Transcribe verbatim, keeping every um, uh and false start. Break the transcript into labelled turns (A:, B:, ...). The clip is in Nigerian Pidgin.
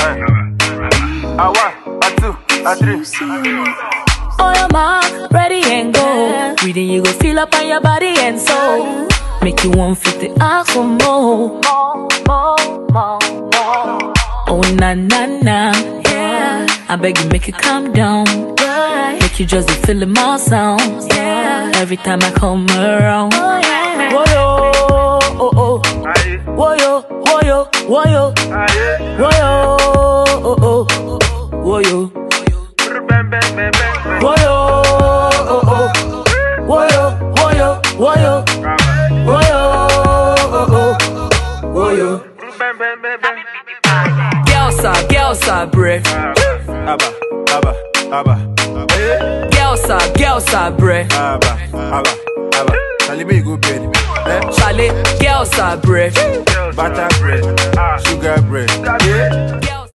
A: A one, a two, a three.
B: On your mark, ready and go. Reading you go feel up on your body and soul. Make you want fifty ask for more. More, more, more, more. Oh na na na, yeah. I beg you make you calm down. Yeah. Make you just be feeling my sounds. Yeah. Every time I come around. Oh yeah. Whoa yo, oh oh. Whoa yo, whoa yo, whoa yo. Whoa yo, oh oh. Whoa yo. Whoa yo, oh oh. Whoa yo, whoa yo, whoa yo. Whoa yo, oh oh. Whoa yo. Girls are, girls are brave.
A: Abba, abba, abba.
B: Girls are, girls are brave.
A: Abba, abba, abba. Charlie, me go bed.
B: Charlie, girls are brave.
A: Butter bread, sugar bread.
B: Girls